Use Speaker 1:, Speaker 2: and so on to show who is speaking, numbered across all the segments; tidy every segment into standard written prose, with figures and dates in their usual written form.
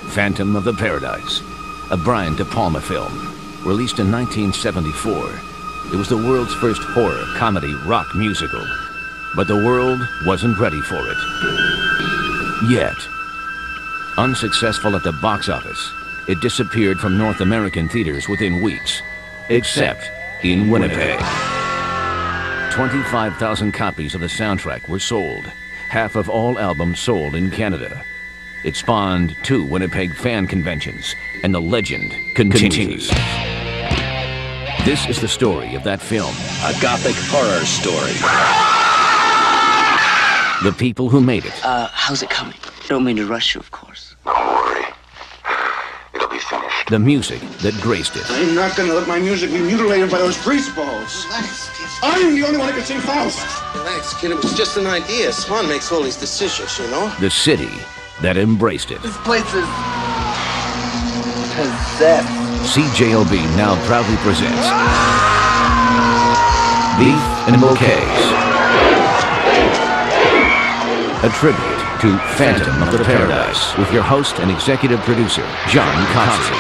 Speaker 1: Phantom of the Paradise, a Brian De Palma film. Released in 1974, it was the world's first horror, comedy, rock musical. But the world wasn't ready for it. Yet. Unsuccessful at the box office, it disappeared from North American theaters within weeks, except in Winnipeg. 25,000 copies of the soundtrack were sold, half of all albums sold in Canada. It spawned 2 Winnipeg fan conventions, and the legend continues. This is the story of that film.
Speaker 2: A gothic horror story.
Speaker 1: The people who made it.
Speaker 3: How's it coming? Don't mean to rush you, of course.
Speaker 4: Don't worry. It'll be finished.
Speaker 1: The music that graced it.
Speaker 5: I'm not gonna let my music be mutilated by those grease balls.
Speaker 6: Relax, kid.
Speaker 5: I'm the only one who can sing Faust.
Speaker 6: Relax, kid. It was just an idea. Swan makes all these decisions, you know?
Speaker 1: The city that embraced it.
Speaker 3: This place is possessed.
Speaker 1: CJOB now proudly presents Beef and Bouquets. A tribute to Phantom of the Paradise with your host and executive producer, John Copsey.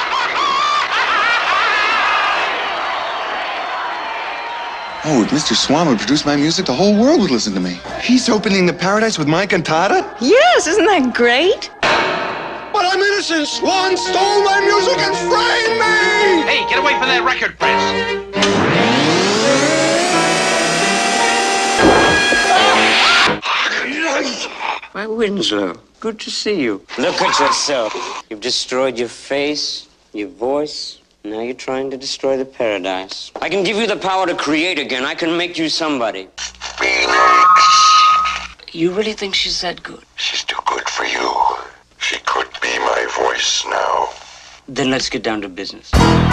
Speaker 7: Oh, if Mr. Swan would produce my music, the whole world would listen to me. He's opening the Paradise with my cantata?
Speaker 8: Yes, isn't that great?
Speaker 5: But I'm innocent. Swan stole my music and framed me!
Speaker 9: Hey, get away from that record press!
Speaker 3: Why, Winslow, good to see you. Look at yourself. You've destroyed your face, your voice. Now you're trying to destroy the paradise. I can give you the power to create again. I can make you somebody.
Speaker 4: Phoenix.
Speaker 3: You really think she's that good?
Speaker 4: She's too good for you. She could be my voice now.
Speaker 3: Then let's get down to business.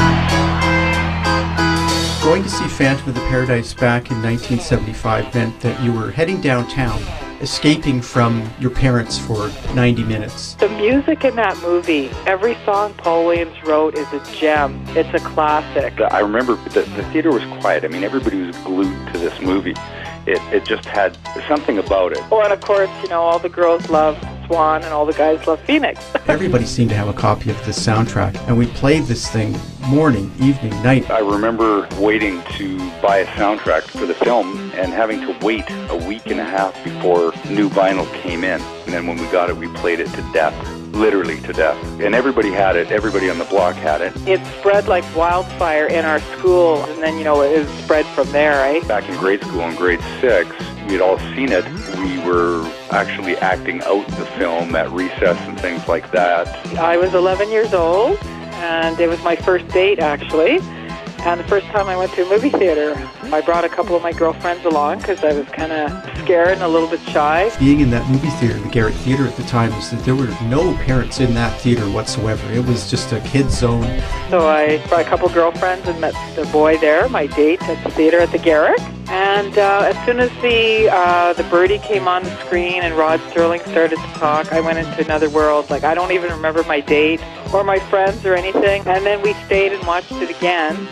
Speaker 10: Going to see Phantom of the Paradise back in 1975 meant that you were heading downtown, escaping from your parents for 90 minutes.
Speaker 11: The music in that movie, every song Paul Williams wrote is a gem. It's a classic.
Speaker 12: I remember the theater was quiet. I mean, everybody was glued to this movie. It just had something about it.
Speaker 11: Oh, and of course, you know, all the girls love Swan and all the guys love Phoenix.
Speaker 10: Everybody seemed to have a copy of the soundtrack, and we played this thing morning, evening, night.
Speaker 12: I remember waiting to buy a soundtrack for the film and having to wait a week and a half before new vinyl came in. And then when we got it, we played it to death, literally to death. And everybody had it, everybody on the block had it.
Speaker 11: It spread like wildfire in our school, and then, you know, it spread from there, right?
Speaker 12: Back in grade school, in grade 6, we'd all seen it. We were actually acting out the film at recess and things like that.
Speaker 11: I was 11 years old, and it was my first date, actually. And the first time I went to a movie theater, I brought a couple of my girlfriends along because I was kind of scared and a little bit shy.
Speaker 10: Being in that movie theater, the Garrett Theater at the time, was that there were no parents in that theater whatsoever. It was just a kid's zone.
Speaker 11: So I brought a couple of girlfriends and met the boy there, my date at the theater at the Garrett. And as soon as the birdie came on the screen and Rod Sterling started to talk, I went into another world. Like, I don't even remember my date or my friends or anything. And then we stayed and watched it again.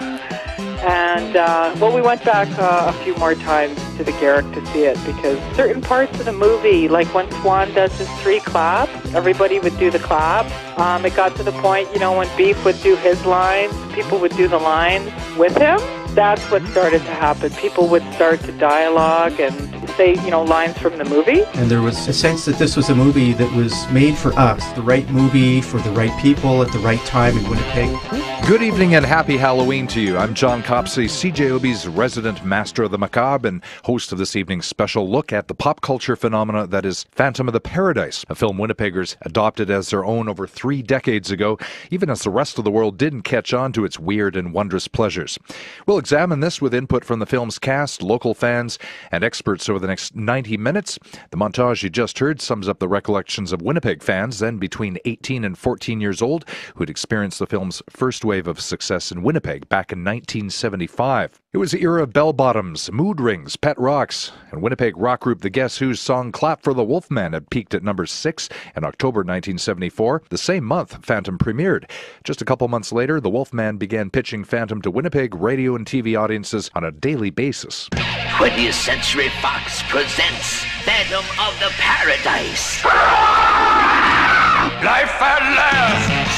Speaker 11: And, we went back a few more times to the Garrick to see it because certain parts of the movie, like when Swan does his 3 claps, everybody would do the clap. It got to the point, you know, when Beef would do his lines, people would do the lines with him. That's what started to happen. People would start to dialogue and say, you know, lines from the movie.
Speaker 10: And there was a sense that this was a movie that was made for us, the right movie for the right people at the right time in Winnipeg.
Speaker 13: Good evening and happy Halloween to you. I'm John Copsey, CJOB's resident master of the macabre and host of this evening's special look at the pop culture phenomena that is Phantom of the Paradise, a film Winnipeggers adopted as their own over 3 decades ago, even as the rest of the world didn't catch on to its weird and wondrous pleasures. We'll examine this with input from the film's cast, local fans, and experts over the next 90 minutes. The montage you just heard sums up the recollections of Winnipeg fans, then between 18 and 14 years old, who'd experienced the film's first wave of success in Winnipeg back in 1975. It was the era of bell-bottoms, mood rings, pet rocks, and Winnipeg rock group The Guess Who's song Clap for the Wolfman had peaked at number 6 in October 1974. The same month, Phantom premiered. Just a couple months later, the Wolfman began pitching Phantom to Winnipeg radio and TV audiences on a daily basis.
Speaker 14: 20th Century Fox presents Phantom of the Paradise.
Speaker 9: Life and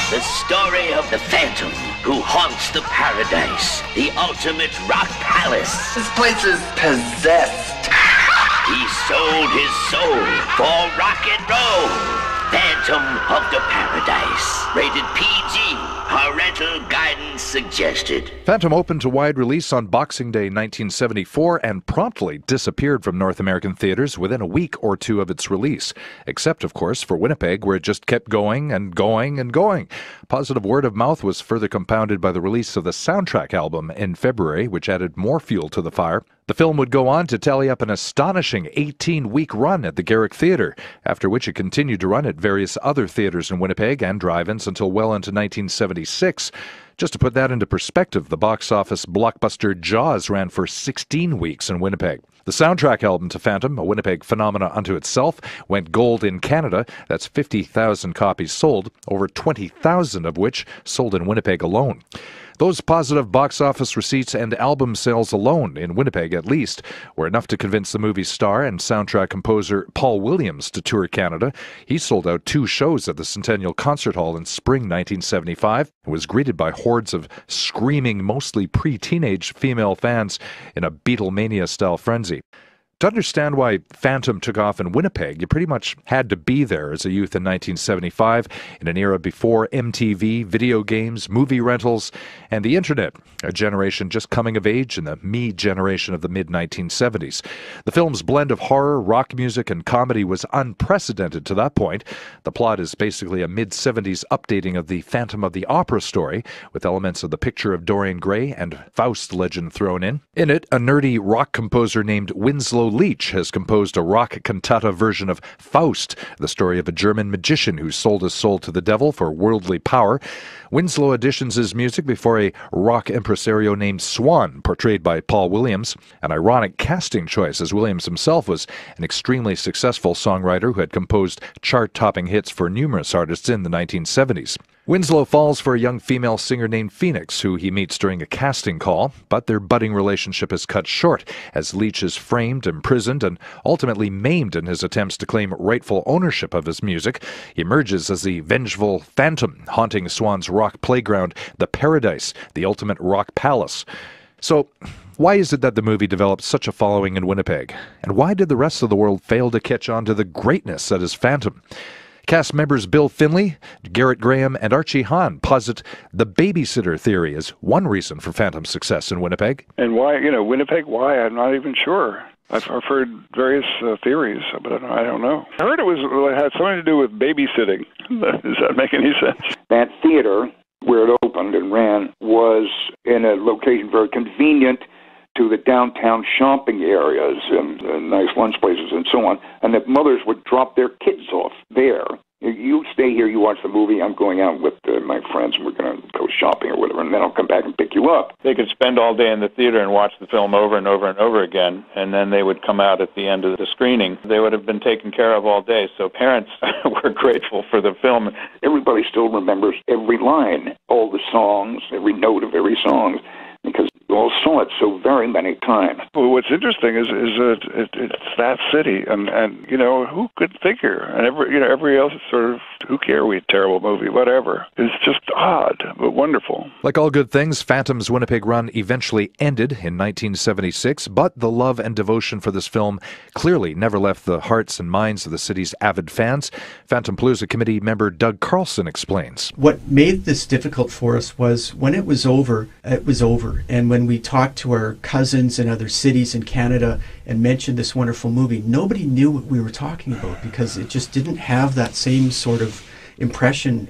Speaker 14: The story of the Phantom who haunts the paradise, the ultimate rock palace.
Speaker 15: This place is possessed.
Speaker 14: He sold his soul for rock and roll. Phantom of the Paradise. Rated PG. Parental guidance suggested.
Speaker 13: Phantom opened to wide release on Boxing Day 1974 and promptly disappeared from North American theaters within a week or two of its release. Except, of course, for Winnipeg, where it just kept going and going and going. Positive word of mouth was further compounded by the release of the soundtrack album in February, which added more fuel to the fire. The film would go on to tally up an astonishing 18-week run at the Garrick Theatre, after which it continued to run at various other theatres in Winnipeg and drive-ins until well into 1976. Just to put that into perspective, the box office blockbuster Jaws ran for 16 weeks in Winnipeg. The soundtrack album to Phantom, a Winnipeg phenomena unto itself, went gold in Canada. That's 50,000 copies sold, over 20,000 of which sold in Winnipeg alone. Those positive box office receipts and album sales alone, in Winnipeg at least, were enough to convince the movie's star and soundtrack composer Paul Williams to tour Canada. He sold out 2 shows at the Centennial Concert Hall in spring 1975 and was greeted by hordes of screaming, mostly pre-teenage female fans in a Beatlemania-style frenzy. To understand why Phantom took off in Winnipeg, you pretty much had to be there as a youth in 1975, in an era before MTV, video games, movie rentals, and the internet, a generation just coming of age in the me generation of the mid-1970s. The film's blend of horror, rock music, and comedy was unprecedented to that point. The plot is basically a mid-70s updating of the Phantom of the Opera story, with elements of The Picture of Dorian Gray and Faust legend thrown in. In it, a nerdy rock composer named Winslow Leach has composed a rock cantata version of Faust, the story of a German magician who sold his soul to the devil for worldly power. Winslow auditions his music before a rock impresario named Swan, portrayed by Paul Williams, an ironic casting choice as Williams himself was an extremely successful songwriter who had composed chart-topping hits for numerous artists in the 1970s. Winslow falls for a young female singer named Phoenix, who he meets during a casting call, but their budding relationship is cut short as Leach is framed, imprisoned, and ultimately maimed in his attempts to claim rightful ownership of his music. He emerges as the vengeful Phantom, haunting Swan's rock playground, the Paradise, the ultimate rock palace. So, why is it that the movie developed such a following in Winnipeg? And why did the rest of the world fail to catch on to the greatness that is Phantom? Cast members Bill Finley, Garrett Graham, and Archie Hahn posit the babysitter theory as one reason for Phantom's success in Winnipeg.
Speaker 12: And why, Winnipeg, why? I'm not even sure. I've heard various theories, but I don't know. I heard it had something to do with babysitting. Does that make any sense?
Speaker 16: That theater, where it opened and ran, was in a location very convenient to the downtown shopping areas and nice lunch places and so on, and the mothers would drop their kids off there. You stay here, you watch the movie, I'm going out with my friends, and we're going to go shopping or whatever, and then I'll come back and pick you up.
Speaker 17: They could spend all day in the theater and watch the film over and over and over again, and then they would come out at the end of the screening. They would have been taken care of all day, so parents were grateful for the film.
Speaker 16: Everybody still remembers every line, all the songs, every note of every song, because we all saw it so very many times.
Speaker 12: Well, what's interesting is it's that city, and who could figure? And every else is sort of, who care? We terrible movie, whatever. It's just odd, but wonderful.
Speaker 13: Like all good things, Phantom's Winnipeg run eventually ended in 1976, but the love and devotion for this film clearly never left the hearts and minds of the city's avid fans. Phantom Palooza Committee member Doug Carlson explains.
Speaker 10: What made this difficult for us was when it was over, it was over. And when we talked to our cousins in other cities in Canada and mentioned this wonderful movie, nobody knew what we were talking about because it just didn't have that same sort of impression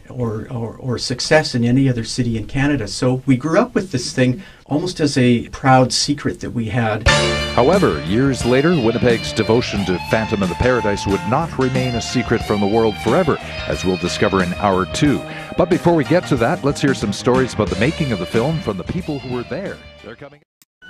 Speaker 10: or success in any other city in Canada. So we grew up with this thing almost as a proud secret that we had.
Speaker 13: However, years later, Winnipeg's devotion to Phantom of the Paradise would not remain a secret from the world forever, as we'll discover in Hour 2. But before we get to that, let's hear some stories about the making of the film from the people who were there. They're coming.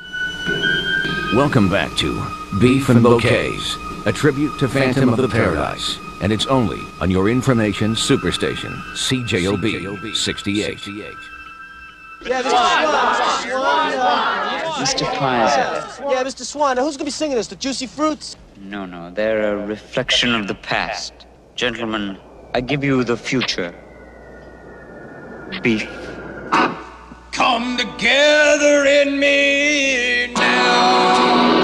Speaker 1: Welcome back to Beef and Bouquets, a tribute to Phantom of the Paradise. And it's only on your information superstation, CJOB 68.
Speaker 18: Yeah, Mr. Swan.
Speaker 3: Mr. Pfizer.
Speaker 18: Yeah, Mr. Swan. Now, who's going to be singing this? The Juicy Fruits?
Speaker 3: No, they're a reflection of the past. Gentlemen, I give you the future. Beef.
Speaker 5: Come together in me now.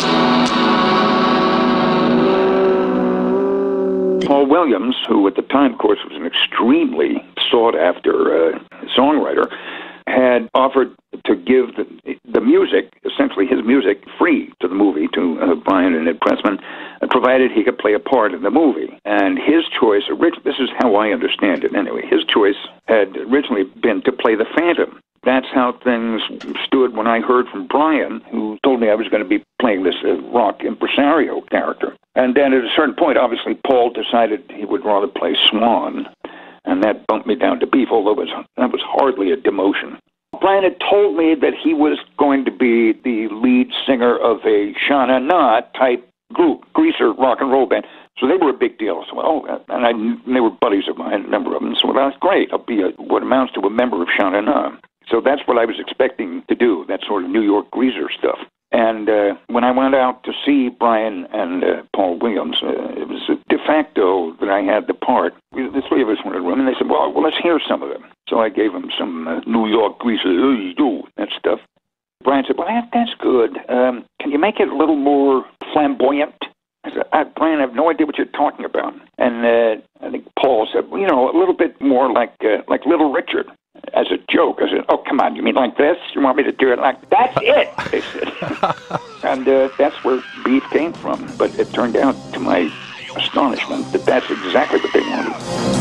Speaker 16: Paul Williams, who at the time, of course, was an extremely sought-after songwriter, had offered to give the music, essentially his music, free to the movie, to Brian and Ed Pressman, provided he could play a part in the movie. And his choice, this is how I understand it anyway, his choice had originally been to play the Phantom. That's how things stood when I heard from Brian, who told me I was going to be playing this rock impresario character. And then at a certain point, obviously, Paul decided he would rather play Swan, and that bumped me down to Beef, although that was hardly a demotion. Brian had told me that he was going to be the lead singer of a Sha-Na-Na type group, greaser rock and roll band. So they were a big deal. So, and they were buddies of mine, a number of them. So that's great. I'll be what amounts to a member of Sha-Na-Na. So that's what I was expecting to do, that sort of New York greaser stuff. And when I went out to see Brian and Paul Williams, it was de facto that I had the part. The three of us went in a room, and they said, well, let's hear some of them. So I gave them some New York greaser, that stuff. Brian said, well, that's good. Can you make it a little more flamboyant? I said, Brian, I have no idea what you're talking about. And I think Paul said, well, a little bit more like Little Richard. As a joke, I said, oh, come on, you mean like this? You want me to do it like, that's it, they said. And that's where Beef came from. But it turned out, to my astonishment, that that's exactly what they wanted.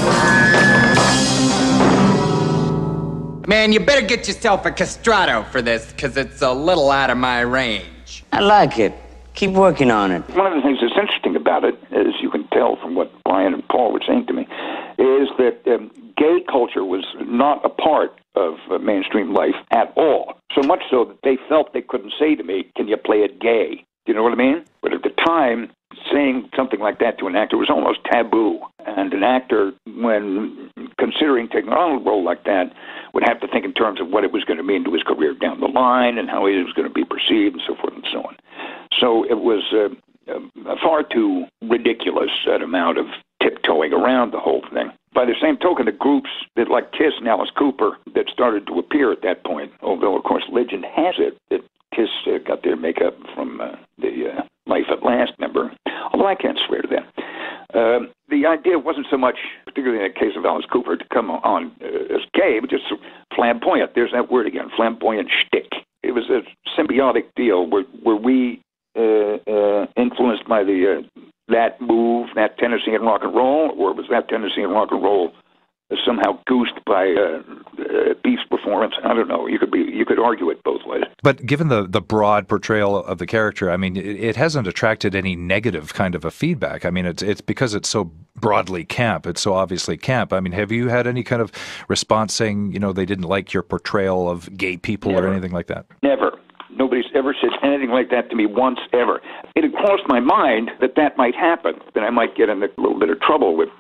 Speaker 19: Man, you better get yourself a castrato for this, because it's a little out of my range.
Speaker 3: I like it. Keep working on it.
Speaker 16: One of the things that's interesting about it, as you can tell from what Brian and Paul were saying to me, is that gay culture was not a part of mainstream life at all. So much so that they felt they couldn't say to me, can you play it gay? Do you know what I mean? But at the time, saying something like that to an actor was almost taboo. And an actor, when considering taking on a role like that, would have to think in terms of what it was going to mean to his career down the line and how he was going to be perceived and so forth and so on. So it was far too ridiculous, that amount of tiptoeing around the whole thing. By the same token, the groups that like Kiss and Alice Cooper that started to appear at that point, although, of course, legend has it that Kiss got their makeup from the Life at Last member, although I can't swear to that. The idea wasn't so much, particularly in the case of Alice Cooper, to come on as gay, but just flamboyant. There's that word again, flamboyant shtick. It was a symbiotic deal. Were we influenced by that move, that tendency in rock and roll, or was that tendency in rock and roll somehow goosed by Beef's performance? I don't know. You could argue it both ways.
Speaker 13: But given the broad portrayal of the character, I mean, it hasn't attracted any negative kind of a feedback. I mean, it's because it's so broadly camp. It's so obviously camp. I mean, have you had any kind of response saying, they didn't like your portrayal of gay people or anything like that?
Speaker 16: Never. Nobody's ever said anything like that to me once, ever. It had crossed my mind that might happen, that I might get in a little bit of trouble with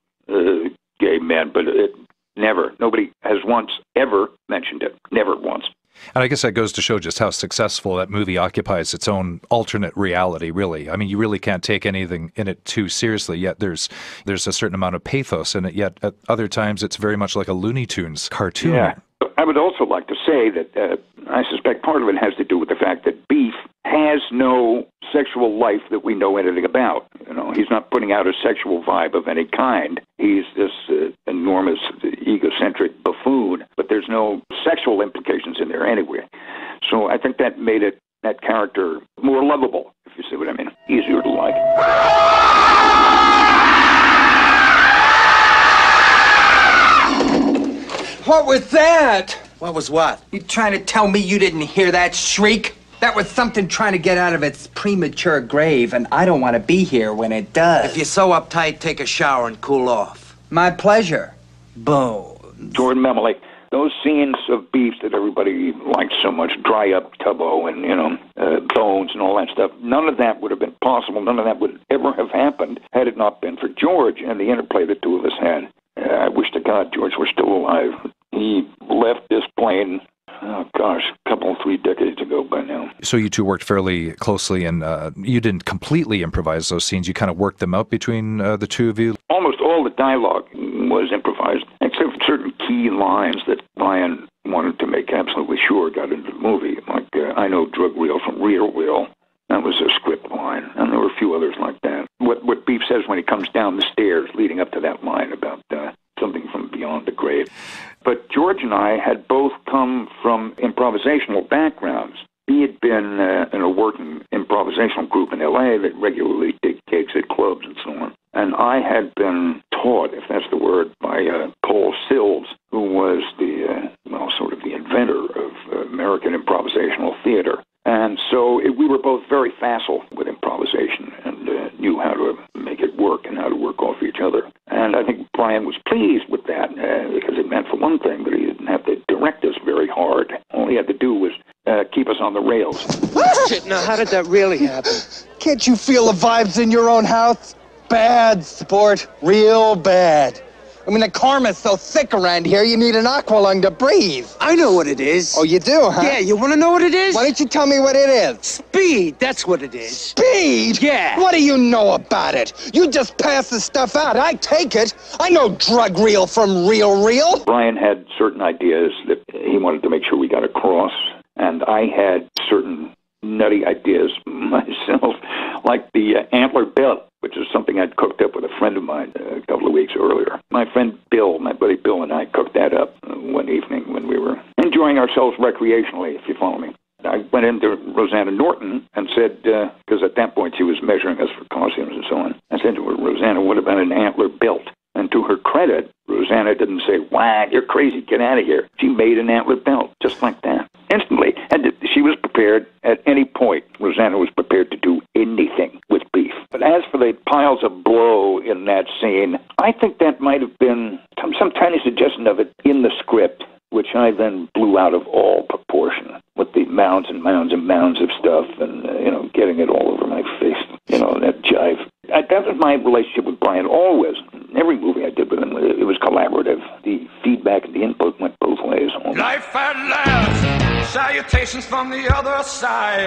Speaker 16: gay men, but never. Nobody has once ever mentioned it. Never once.
Speaker 13: And I guess that goes to show just how successful that movie occupies its own alternate reality, really. I mean, you really can't take anything in it too seriously, yet there's a certain amount of pathos in it, yet at other times it's very much like a Looney Tunes cartoon.
Speaker 16: Yeah. I would also like to say that I suspect part of it has to do with the fact that Beef has no sexual life that we know anything about. He's not putting out a sexual vibe of any kind. He's this enormous, egocentric buffoon, but there's no sexual implications in there anyway. So I think that made that character more lovable, if you see what I mean. Easier to like.
Speaker 19: What was that?
Speaker 18: What was what?
Speaker 19: You trying to tell me you didn't hear that shriek? That was something trying to get out of its premature grave, and I don't want to be here when it does.
Speaker 18: If you're so uptight, take a shower and cool off.
Speaker 19: My pleasure. Bones.
Speaker 16: Jordan Memley, those scenes of Beef that everybody liked so much, Dry Up Tubbo and, Bones and all that stuff, none of that would have been possible. None of that would ever have happened had it not been for George and the interplay the two of us had. I wish to God George were still alive. He left this plane, a couple, 3 decades ago by now.
Speaker 13: So you two worked fairly closely, and you didn't completely improvise those scenes. You kind of worked them out between the two of you?
Speaker 16: Almost all the dialogue everything was improvised, except for certain key lines that Brian wanted to make absolutely sure got into the movie, like, I know drug reel from real reel. That was a script line, and there were a few others like that. What Beef says when he comes down the stairs leading up to that line about something from beyond the grave. But George and I had both come from improvisational backgrounds. He had been in a working improvisational group in L.A. that regularly did gigs at clubs and so on. And I had been taught, if that's the word, by Paul Sills, who was sort of the inventor of American improvisational theater. And so we were both very facile with improvisation and knew how to make it work and how to work off each other. And I think Brian was pleased with that because it meant, for one thing, that he didn't have to direct us very hard. All he had to do was keep us on the rails.
Speaker 18: Shit, now how did that really happen?
Speaker 15: Can't you feel the vibes in your own house? Bad, sport. Real bad. I mean, the karma's so thick around here, you need an aqualung to breathe.
Speaker 18: I know what it is.
Speaker 15: Oh, you do, huh?
Speaker 18: Yeah, you want to know what it is?
Speaker 15: Why don't you tell me what it is?
Speaker 18: Speed, that's what it is.
Speaker 15: Speed?
Speaker 18: Yeah.
Speaker 15: What do you know about it? You just pass the stuff out. I take it. I know drug reel from real reel.
Speaker 16: Brian had certain ideas that he wanted to make sure we got across, and I had certain nutty ideas myself, like the antler belt, which is something I'd cooked up with a friend of mine a couple of weeks earlier. My friend Bill, my buddy Bill, and I cooked that up one evening when we were enjoying ourselves recreationally, if you follow me. I went into Rosanna Norton and said, because at that point she was measuring us for costumes and so on, I said to her, Rosanna, what about an antler belt? And to her credit, Rosanna didn't say, "Wah, you're crazy, get out of here." She made an antler belt, just like that. Instantly. And she was prepared at any point. Rosanna was prepared to do anything with Beef. But as for the piles of blow in that scene, I think that might have been some tiny suggestion of it in the script, which I then blew out of all proportion with the mounds and mounds and mounds of stuff and, getting it all over my face, that jive. That was my relationship with Brian always. Every movie I did with him, it was collaborative. The feedback and the input went both ways.
Speaker 5: Life at last, salutations from the other side.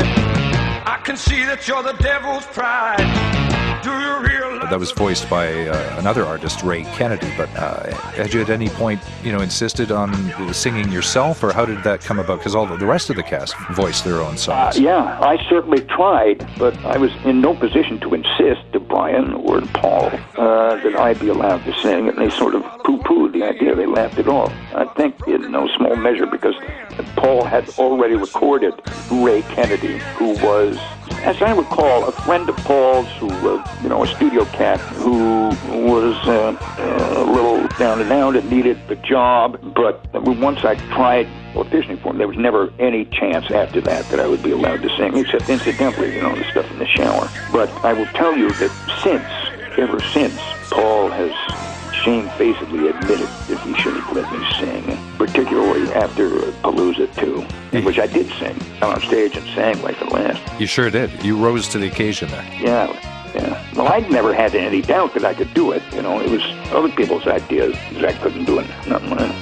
Speaker 5: I can see that you're the devil's pride. Do you realize?
Speaker 13: That was voiced by another artist, Ray Kennedy, but had you at any point, insisted on singing yourself, or how did that come about? Because all the rest of the cast voiced their own songs.
Speaker 16: Yeah, I certainly tried, but I was in no position to insist to Brian or Paul that I be allowed to sing, and they sort of poo-pooed the idea. They laughed it off. I think in no small measure because Paul had already recorded Ray Kennedy, who was, as I recall, a friend of Paul's who, a studio cat who was a little down and out and needed the job. But once I tried auditioning for him, there was never any chance after that I would be allowed to sing, except incidentally, the stuff in the shower. But I will tell you that ever since, Paul has shamefacedly admitted that he should have let me sing, particularly after Palooza 2, in which I did sing. Got on stage and sang like the last.
Speaker 13: You sure did. You rose to the occasion there.
Speaker 16: Yeah. Well, I'd never had any doubt that I could do it. It was other people's ideas that I couldn't do it, not mine.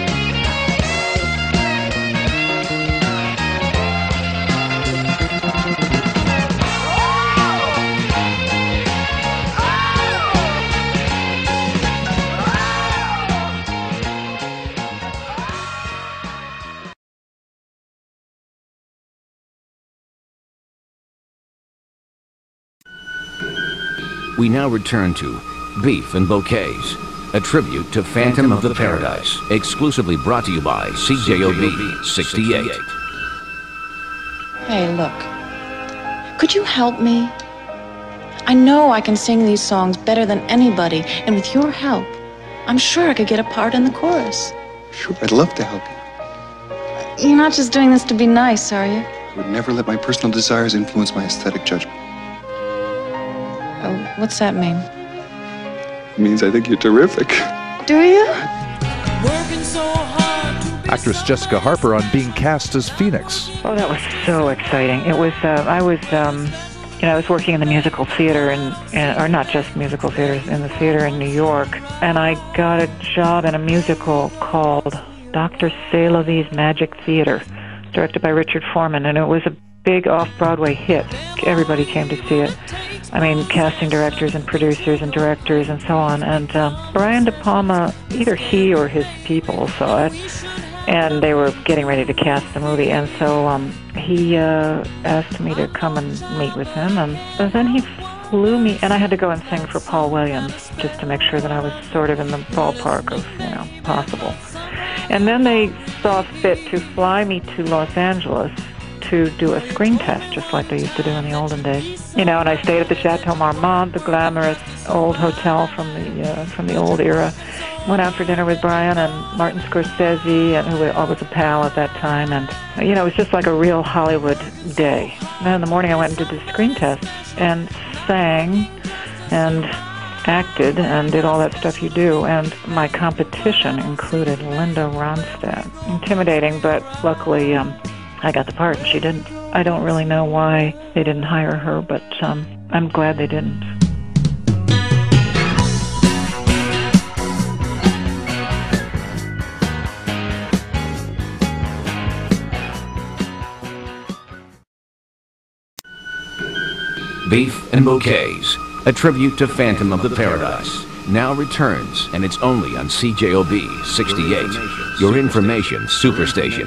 Speaker 1: We now return to Beef and Bouquets, a tribute to Phantom of the Paradise, exclusively brought to you by CJOB 68.
Speaker 8: Hey, look. Could you help me? I know I can sing these songs better than anybody, and with your help, I'm sure I could get a part in the chorus.
Speaker 7: Sure, I'd love to help you.
Speaker 8: You're not just doing this to be nice, are you?
Speaker 7: I would never let my personal desires influence my aesthetic judgment.
Speaker 8: Oh, what's that mean?
Speaker 7: It means I think you're terrific.
Speaker 8: Do you?
Speaker 13: Actress Jessica Harper on being cast as Phoenix.
Speaker 11: Oh, that was so exciting. It was, I was working in the musical theater, or not just musical theaters, in the theater in New York, and I got a job in a musical called Dr. Salevy's Magic Theater, directed by Richard Foreman, and it was a big off-Broadway hit. Everybody came to see it. I mean, casting directors and producers and directors and so on. And Brian De Palma, either he or his people saw it, and they were getting ready to cast the movie. And so he asked me to come and meet with him. And then he flew me, and I had to go and sing for Paul Williams just to make sure that I was sort of in the ballpark of, possible. And then they saw fit to fly me to Los Angeles to do a screen test, just like they used to do in the olden days. And I stayed at the Chateau Marmont, the glamorous old hotel from the old era. Went out for dinner with Brian and Martin Scorsese, and who was a pal at that time. And, it was just like a real Hollywood day. And then in the morning I went and did the screen test and sang and acted and did all that stuff you do. And my competition included Linda Ronstadt. Intimidating, but luckily I got the part and she didn't. I don't really know why they didn't hire her, but I'm glad they didn't.
Speaker 1: Beef and Bouquets, a tribute to Phantom of the Paradise, now returns, and it's only on CJOB 68, your information superstation.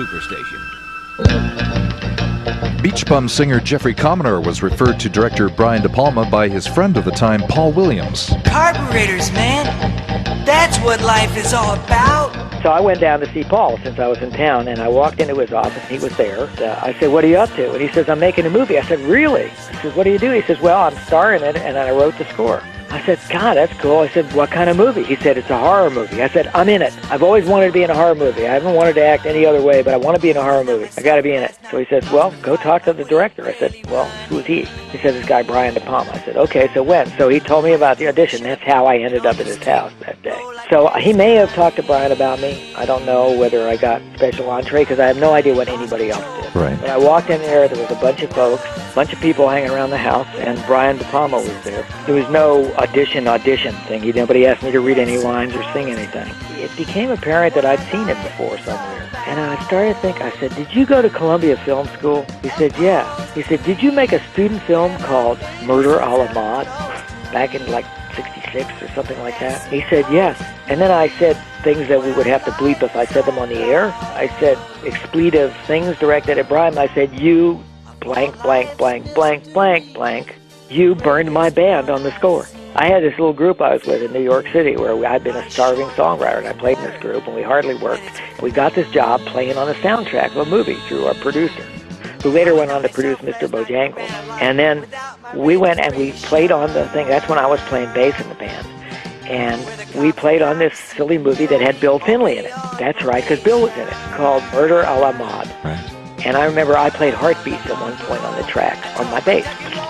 Speaker 13: Beach Bum singer Jeffrey Commoner was referred to director Brian De Palma by his friend of the time, Paul Williams.
Speaker 20: Carburetors, man. That's what life is all about.
Speaker 21: So I went down to see Paul since I was in town, and I walked into his office. He was there. I said, "What are you up to?" And he says, "I'm making a movie." I said, "Really?" I said, "What do you do?" He says, "Well, I'm starring in it, and I wrote the score." I said, "God, that's cool." I said, "What kind of movie?" He said, "It's a horror movie." I said, "I'm in it. I've always wanted to be in a horror movie. I haven't wanted to act any other way, but I want to be in a horror movie. I got to be in it." So he said, "Well, go talk to the director." I said, "Well, who's he?" He said, "This guy, Brian De Palma." I said, "Okay, so when?" So he told me about the audition. That's how I ended up at his house that day. So he may have talked to Brian about me. I don't know whether I got special entree because I have no idea what anybody else did.
Speaker 13: Right.
Speaker 21: But I walked in there was a bunch of folks, a bunch of people hanging around the house, and Brian De Palma was there. There was no audition thing. Nobody asked me to read any lines or sing anything. It became apparent that I'd seen him before somewhere. And I started to think, I said, "Did you go to Columbia Film School?" He said, "Yeah." He said, "Did you make a student film called Murder a la Mode back in like 66 or something like that?" He said, "Yes." And then I said things that we would have to bleep if I said them on the air. I said expletive things directed at Brian. I said, "You blank, blank, blank, blank, blank, blank. You burned my band on the score." I had this little group I was with in New York City where I'd been a starving songwriter, and I played in this group, and we hardly worked. We got this job playing on the soundtrack of a movie through our producer, who later went on to produce Mr. Bojangles. And then we went and we played on the thing. That's when I was playing bass in the band. And we played on this silly movie that had Bill Finley in it. That's right, because Bill was in it, called Murder a la Mode.
Speaker 13: Right.
Speaker 21: And I remember I played heartbeats at one point on the track on my bass.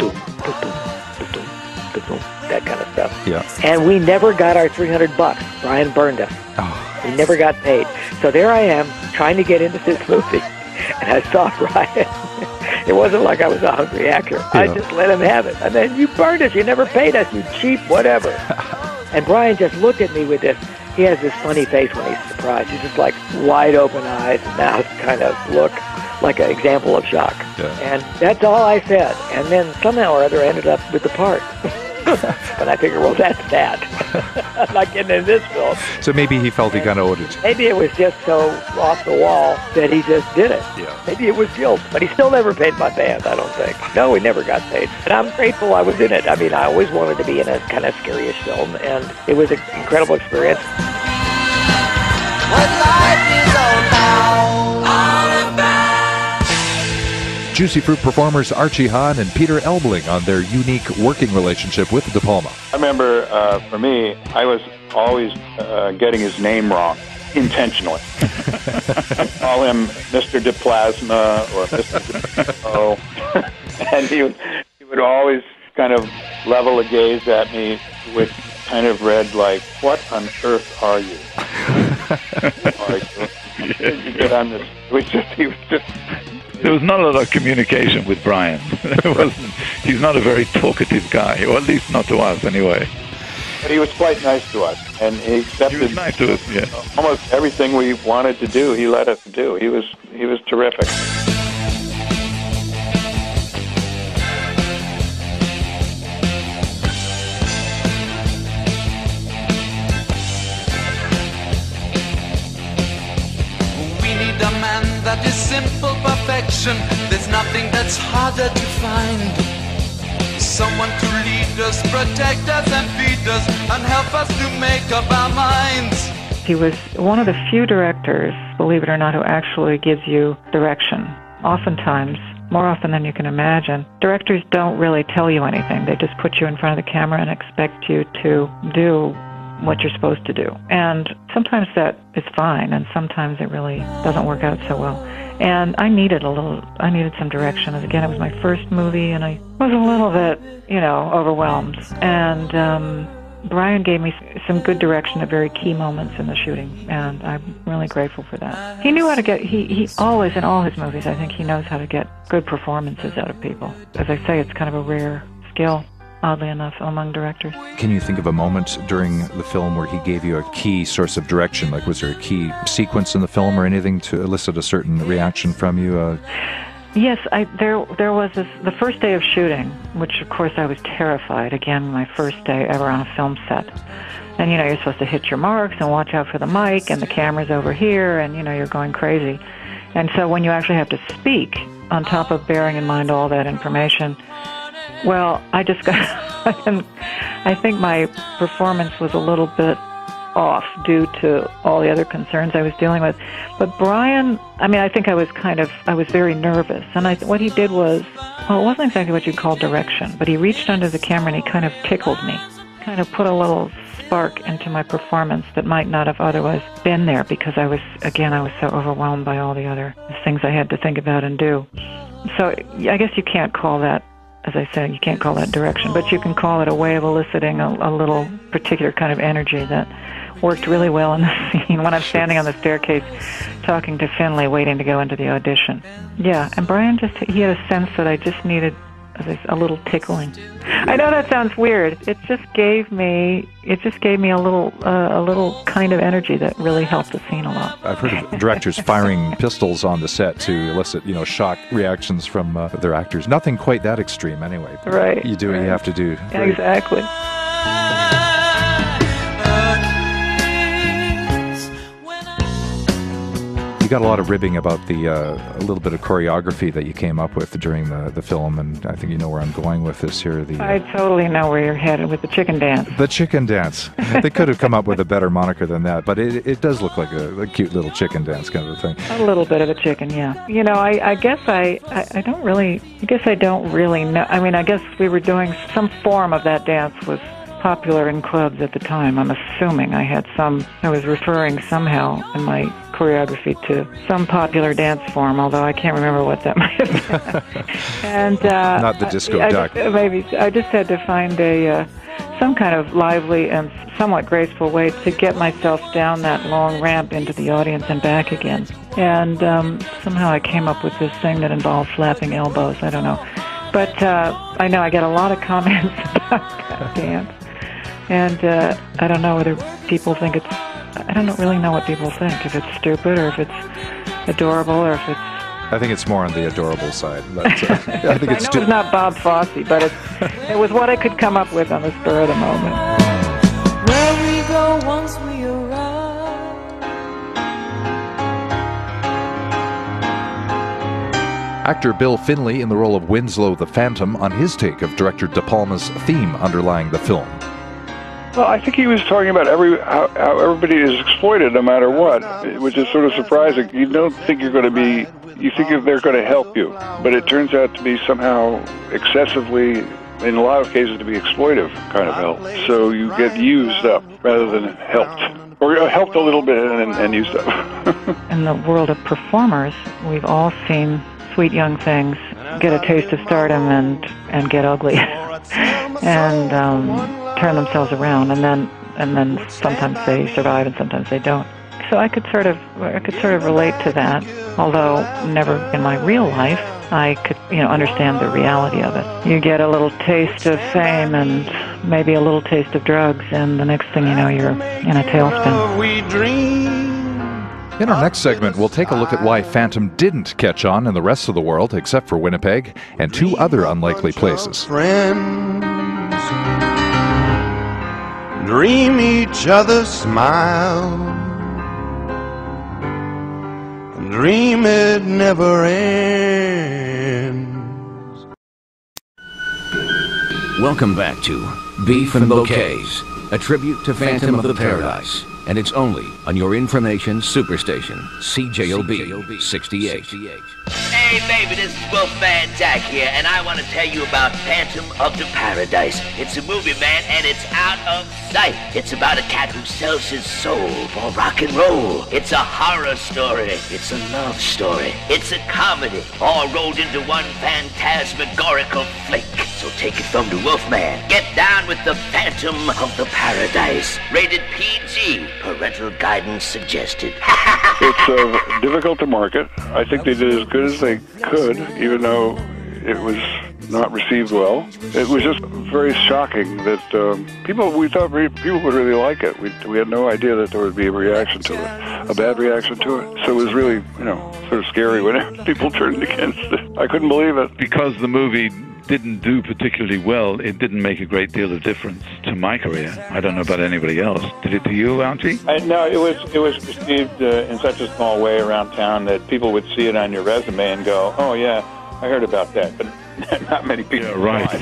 Speaker 21: That kind of stuff.
Speaker 13: Yeah.
Speaker 21: And we never got our $300. Brian burned us.
Speaker 13: Oh.
Speaker 21: We never got paid. So there I am trying to get into this movie, and I saw Brian. It wasn't like I was a hungry actor. Yeah. I just let him have it. And then, "You burned us. You never paid us. You cheap whatever." And Brian just looked at me with this. He has this funny face when he's surprised. He's just like wide open eyes, mouth kind of look like an example of shock.
Speaker 13: Yeah.
Speaker 21: And that's all I said. And then somehow or other I ended up with the part. But I figured, well, that's that. I'm not getting in this film.
Speaker 13: So maybe he felt he kind of owed it.
Speaker 21: Maybe it was just so off the wall that he just did it.
Speaker 13: Yeah.
Speaker 21: Maybe it was guilt. But he still never paid my band, I don't think. No, he never got paid. And I'm grateful I was in it. I mean, I always wanted to be in a kind of scary-ish film, and it was an incredible experience.
Speaker 20: What life is all about.
Speaker 13: Juicy Fruit performers Archie Hahn and Peter Elbling on their unique working relationship with De Palma.
Speaker 17: I remember, for me, I was always getting his name wrong, intentionally. Call him Mr. De Plasma or Mr. De Oh. And he would always kind of level a gaze at me with kind of read like, "What on earth are you?" You get on this. He was just.
Speaker 22: There was not a lot of communication with Brian. He's not a very talkative guy, or at least not to us anyway.
Speaker 17: But he was quite nice to us, and he accepted.
Speaker 22: He was nice to us, yeah.
Speaker 17: Almost everything we wanted to do, he let us do. He was terrific.
Speaker 5: that is simple perfection. There's nothing that's harder to find. Someone to lead us, protect us and feed us, and help us to make up our minds.
Speaker 11: He was one of the few directors, believe it or not, who actually gives you direction. Oftentimes, more often than you can imagine, directors don't really tell you anything. They just put you in front of the camera and expect you to do what you're supposed to do. And sometimes that is fine, and sometimes it really doesn't work out so well. And I needed some direction. Again, it was my first movie, and I was a little bit, overwhelmed. And Brian gave me some good direction at very key moments in the shooting, and I'm really grateful for that. He knew how to get, he always, in all his movies, I think he knows how to get good performances out of people. As I say, it's kind of a rare skill, oddly enough, among directors.
Speaker 13: Can you think of a moment during the film where he gave you a key source of direction? Like, was there a key sequence in the film or anything to elicit a certain reaction from you?
Speaker 11: Yes, there was the first day of shooting, which of course I was terrified. Again, my first day ever on a film set. And you're supposed to hit your marks and watch out for the mic, and the camera's over here, and you're going crazy. And so when you actually have to speak, on top of bearing in mind all that information, well, I just got, I think my performance was a little bit off due to all the other concerns I was dealing with. But Brian, I think I was very nervous. And what he did was, it wasn't exactly what you'd call direction, but he reached under the camera and he kind of tickled me, kind of put a little spark into my performance that might not have otherwise been there, because I was so overwhelmed by all the other things I had to think about and do. So I guess you can't call that, as I said, you can't call that direction, but you can call it a way of eliciting a little particular kind of energy that worked really well in the scene when I'm standing on the staircase talking to Finley, waiting to go into the audition. Yeah, and Brian he had a sense that I just needed a little tickling. I know that sounds weird. It just gave me a little kind of energy that really helped the scene a lot.
Speaker 13: I've heard of directors firing pistols on the set to elicit, shock reactions from their actors. Nothing quite that extreme, anyway.
Speaker 11: Right.
Speaker 13: You do what you have to do.
Speaker 11: Yeah, exactly.
Speaker 13: You got a lot of ribbing about a little bit of choreography that you came up with during the film, and I think you know where I'm going with this here.
Speaker 11: I totally know where you're headed with the chicken dance.
Speaker 13: The chicken dance. They could have come up with a better moniker than that, but it does look like a cute little chicken dance kind of a thing.
Speaker 11: A little bit of a chicken, yeah. I guess I don't really know. I guess we were doing some form of that dance was popular in clubs at the time. I'm assuming I was referring somehow in my choreography to some popular dance form, although I can't remember what that might have been. And
Speaker 13: not the disco duck.
Speaker 11: Maybe I just had to find some kind of lively and somewhat graceful way to get myself down that long ramp into the audience and back again. And somehow I came up with this thing that involved flapping elbows. I don't know, but I know I get a lot of comments about that dance. And I don't know whether people think I don't really know what people think, if it's stupid or if it's adorable or if it's...
Speaker 13: I think it's more on the adorable side. But, I think
Speaker 11: I know it's not Bob Fosse, but it was what I could come up with on the spur of the moment.
Speaker 5: Where we go once we arrive.
Speaker 13: Actor Bill Finley in the role of Winslow the Phantom on his take of director De Palma's theme underlying the film.
Speaker 16: Well, I think he was talking about how everybody is exploited no matter what, which is sort of surprising. You don't think you think they're going to help you, but it turns out to be somehow excessively, in a lot of cases, to be exploitive kind of help. So you get used up rather than helped, or helped a little bit and used up.
Speaker 11: In the world of performers, we've all seen sweet young things get a taste of stardom and get ugly, and turn themselves around, and then sometimes they survive and sometimes they don't. So I could sort of relate to that, although never in my real life I could understand the reality of it. You get a little taste of fame and maybe a little taste of drugs, and the next thing you know, you're in a tailspin.
Speaker 13: In our next segment, we'll take a look at why Phantom didn't catch on in the rest of the world, except for Winnipeg and two other unlikely places.
Speaker 2: Dream each other's smile,
Speaker 7: dream it never ends.
Speaker 1: Welcome back to Beef and Bouquets, a tribute to Phantom of the Paradise, and it's only on your information superstation, CJOB 68.
Speaker 14: Hey baby, this is Wolfman Jack here, and I want to tell you about Phantom of the Paradise. It's a movie, man, and it's out of sight. It's about a cat who sells his soul for rock and roll. It's a horror story. It's a love story. It's a comedy, all rolled into one phantasmagorical flick. So take it from the Wolfman. Get down with the Phantom of the Paradise. Rated PG. Parental guidance suggested.
Speaker 16: It's difficult to market. I think they did as good as they could, even though it was not received well. It was just very shocking that we thought people would really like it. We had no idea that there would be a reaction to it, a bad reaction to it. So it was really, sort of scary when people turned against it. I couldn't believe it.
Speaker 22: Because the movie didn't do particularly well, it didn't make a great deal of difference to my career. I don't know about anybody else. Did it to you, Archie?
Speaker 17: No, it was received in such a small way around town that people would see it on your resume and go, "Oh yeah, I heard about that," but not many people.
Speaker 22: Yeah, right.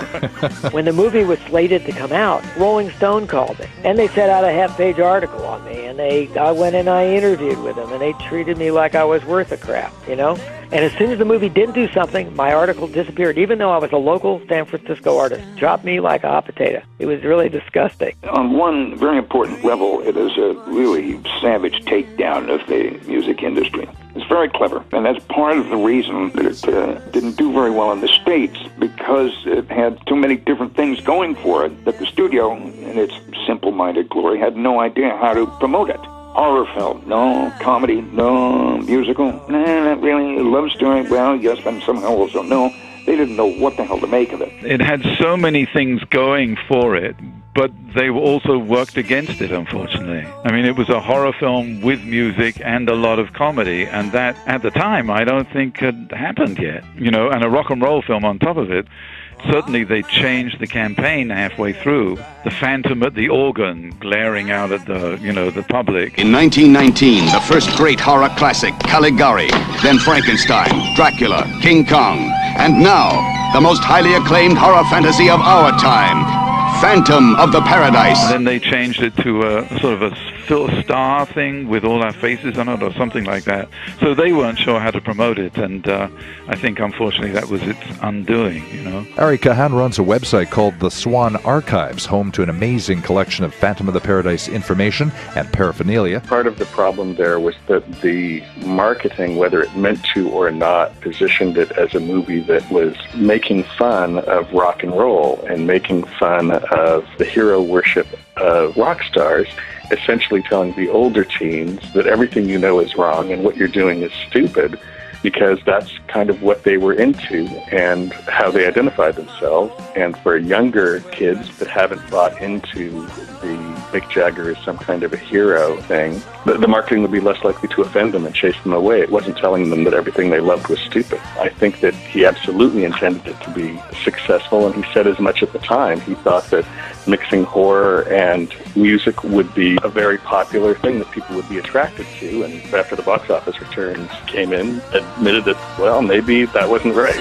Speaker 21: When the movie was slated to come out, Rolling Stone called me, and they sent out a half-page article on me, and I went and I interviewed with them, and they treated me like I was worth a crap, And as soon as the movie didn't do something, my article disappeared, even though I was a local San Francisco artist. Dropped me like a hot potato. It was really disgusting.
Speaker 16: On one very important level, it is a really savage takedown of the music industry. It's very clever, and that's part of the reason that it didn't do very well in the States, because it had too many different things going for it that the studio, in its simple-minded glory, had no idea how to promote it. Horror film, no. Comedy, no. Musical, nah, not really. Love story, well, yes, and somehow also no. They didn't know what the hell to make of it.
Speaker 22: It had so many things going for it, but they also worked against it, unfortunately. I mean, it was a horror film with music and a lot of comedy, and that, at the time, I don't think had happened yet. And a rock and roll film on top of it. Certainly they changed the campaign halfway through. The Phantom at the organ glaring out at the public.
Speaker 2: In 1919, the first great horror classic, Caligari, then Frankenstein, Dracula, King Kong, and now, the most highly acclaimed horror fantasy of our time, Phantom of the Paradise.
Speaker 22: And then they changed it to a sort of a star thing with all our faces on it or something like that. So they weren't sure how to promote it, and I think, unfortunately, that was its undoing,
Speaker 13: Ari Kahan runs a website called The Swan Archives, home to an amazing collection of Phantom of the Paradise information and paraphernalia.
Speaker 17: Part of the problem there was that the marketing, whether it meant to or not, positioned it as a movie that was making fun of rock and roll and making fun of the hero worship of rock stars, essentially telling the older teens that everything you know is wrong and what you're doing is stupid, because that's kind of what they were into and how they identify themselves. And for younger kids that haven't bought into the Mick Jagger is some kind of a hero thing, the marketing would be less likely to offend them and chase them away. It wasn't telling them that everything they loved was stupid. I think that he absolutely intended it to be successful, and he said as much at the time. He thought that mixing horror and music would be a very popular thing that people would be attracted to, and after the box office returns came in, admitted that, well, maybe that wasn't right.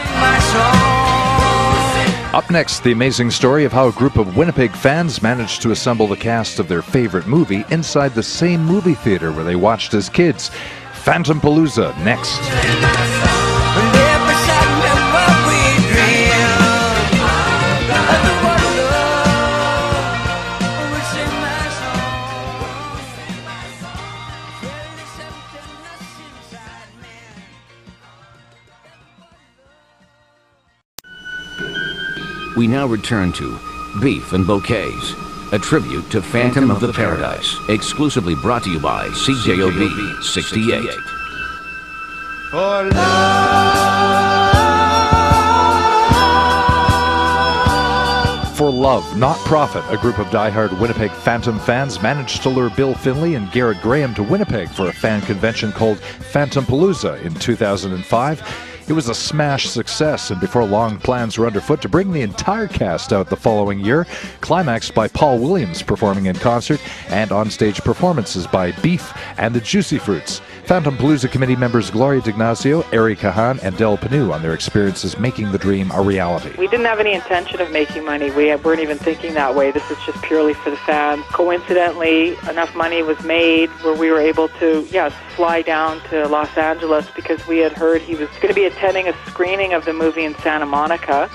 Speaker 13: Up next, the amazing story of how a group of Winnipeg fans managed to assemble the cast of their favorite movie inside the same movie theater where they watched as kids. Phantom Palooza, next.
Speaker 1: We now return to Beef and Bouquets, a tribute to Phantom of the Paradise, exclusively brought to you by CJOB 68.
Speaker 7: For
Speaker 13: For love, not profit, a group of diehard Winnipeg Phantom fans managed to lure Bill Finley and Garrett Graham to Winnipeg for a fan convention called Phantom Palooza in 2005. It was a smash success, and before long, plans were underfoot to bring the entire cast out the following year, climaxed by Paul Williams performing in concert and on-stage performances by Beef and the Juicy Fruits. Phantompalooza committee members Gloria D'Ignazio, Ari Kahan, and Del Panu on their experiences making the dream a reality.
Speaker 11: We didn't have any intention of making money. We weren't even thinking that way. This is just purely for the fans. Coincidentally, enough money was made where we were able to, fly down to Los Angeles because we had heard he was going to be attending a screening of the movie in Santa Monica.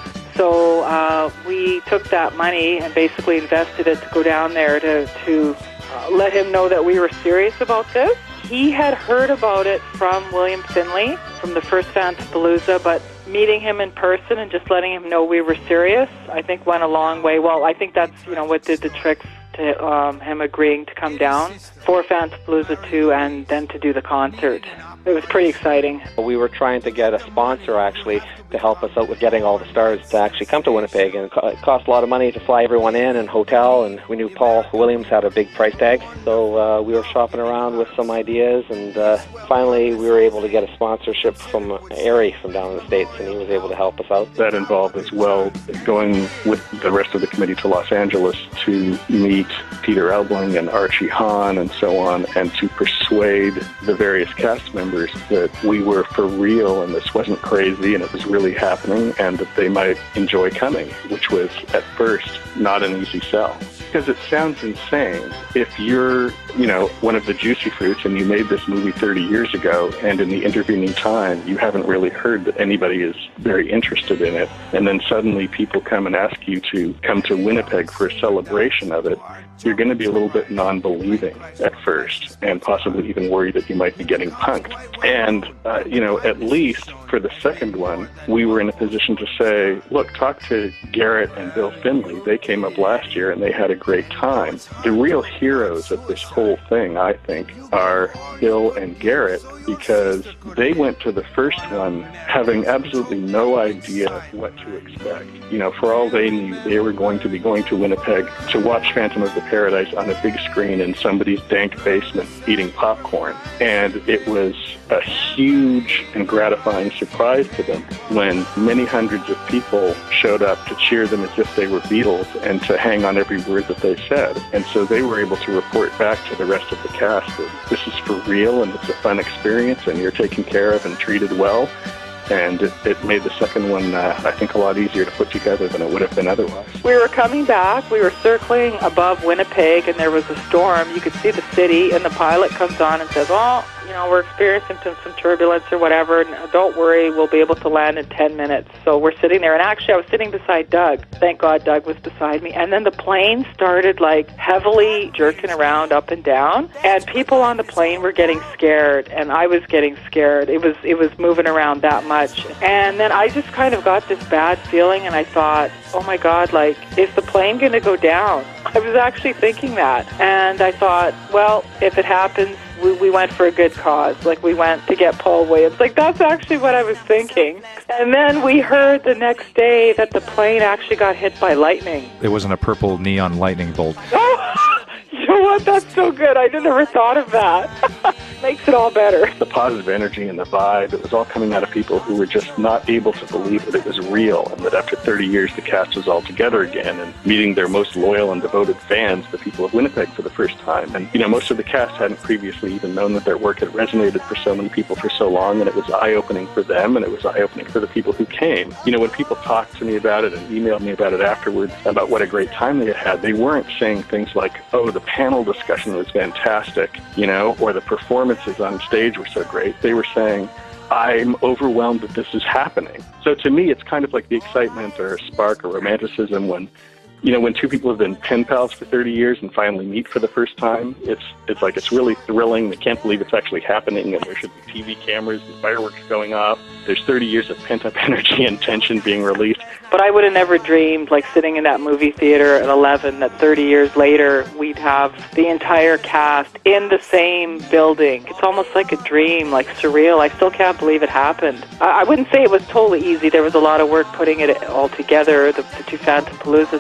Speaker 11: So we took that money and basically invested it to go down there to let him know that we were serious about this. He had heard about it from William Finley from the first Phantompalooza, but meeting him in person and just letting him know we were serious, I think went a long way. Well, I think that's, what did the trick to him agreeing to come down for Phantompalooza 2 and then to do the concert. It was pretty exciting.
Speaker 4: We were trying to get a sponsor, actually, to help us out with getting all the stars to actually come to Winnipeg. And it cost a lot of money to fly everyone in and hotel, and we knew Paul Williams had a big price tag. So we were shopping around with some ideas, and finally we were able to get a sponsorship from Ari from down in the States, and he was able to help us out.
Speaker 6: That involved as well going with the rest of the committee to Los Angeles to meet Peter Elbling and Archie Hahn and so on, and to persuade the various cast members that we were for real and this wasn't crazy and it was really happening and that they might enjoy coming, which was at first not an easy sell. Because it sounds insane. If you're, one of the juicy fruits and you made this movie 30 years ago and in the intervening time you haven't really heard that anybody is very interested in it, and then suddenly people come and ask you to come to Winnipeg for a celebration of it, you're going to be a little bit non-believing at first and possibly even worried that you might be getting punked. And, at least for the second one, we were in a position to say, look, talk to Garrett and Bill Finley. They came up last year and they had a great time. The real heroes of this whole thing, I think, are Bill and Garrett, because they went to the first one having absolutely no idea what to expect. For all they knew, they were going to be going to Winnipeg to watch Phantom of the Paradise on a big screen in somebody's dank basement eating popcorn. And it was a huge and gratifying surprise to them when many hundreds of people showed up to cheer them as if they were Beatles and to hang on every word that they said. And so they were able to report back to the rest of the cast that this is for real and it's a fun experience and you're taken care of and treated well. And it made the second one, I think, a lot easier to put together than it would have been otherwise.
Speaker 11: We were coming back. We were circling above Winnipeg, and there was a storm. You could see the city, and the pilot comes on and says, we're experiencing some turbulence or whatever, and don't worry, we'll be able to land in 10 minutes. So we're sitting there, and actually I was sitting beside Doug. Thank God Doug was beside me. And then the plane started, heavily jerking around up and down, and people on the plane were getting scared, and I was getting scared. It was moving around that much. And then I just kind of got this bad feeling, and I thought, oh my God, is the plane going to go down? I was actually thinking that. And I thought, well, if it happens, we went for a good cause. We went to get Paul Williams. That's actually what I was thinking. And then we heard the next day that the plane actually got hit by lightning.
Speaker 13: It wasn't a purple neon lightning bolt.
Speaker 11: Oh, you know what? That's so good. I never thought of that. Makes it all better.
Speaker 6: The positive energy and the vibe, it was all coming out of people who were just not able to believe that it was real and that after 30 years the cast was all together again and meeting their most loyal and devoted fans, the people of Winnipeg, for the first time. And, most of the cast hadn't previously even known that their work had resonated for so many people for so long, and it was eye-opening for them and it was eye-opening for the people who came. When people talked to me about it and emailed me about it afterwards, about what a great time they had, they weren't saying things like, oh, the panel discussion was fantastic, or the performances on stage were so great. They were saying, I'm overwhelmed that this is happening. So to me, it's kind of like the excitement or a spark or romanticism when two people have been pen pals for 30 years and finally meet for the first time. It's really thrilling. They can't believe it's actually happening, and there should be TV cameras and fireworks going off. There's 30 years of pent-up energy and tension being released.
Speaker 11: But I would have never dreamed, sitting in that movie theater at 11, that 30 years later we'd have the entire cast in the same building. It's almost like a dream, surreal. I still can't believe it happened. I wouldn't say it was totally easy. There was a lot of work putting it all together, the two Phantompaloozas, but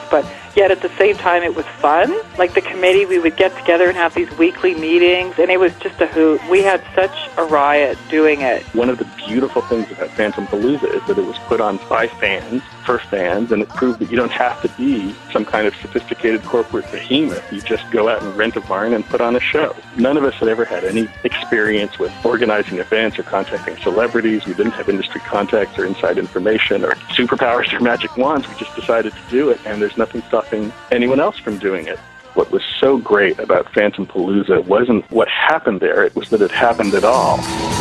Speaker 11: yet at the same time it was fun. Like the committee, we would get together and have these weekly meetings, and it was just a hoot. We had such a riot doing it.
Speaker 6: One of the beautiful things about Phantom Palooza is that it was put on by fans, for fans, and it proved that you don't have to be some kind of sophisticated corporate behemoth. You just go out and rent a barn and put on a show. None of us had ever had any experience with organizing events or contacting celebrities. We didn't have industry contacts or inside information or superpowers or magic wands. We just decided to do it, and there's nothing stopping anyone else from doing it. What was so great about Phantom Palooza wasn't what happened there, it was that it happened at all.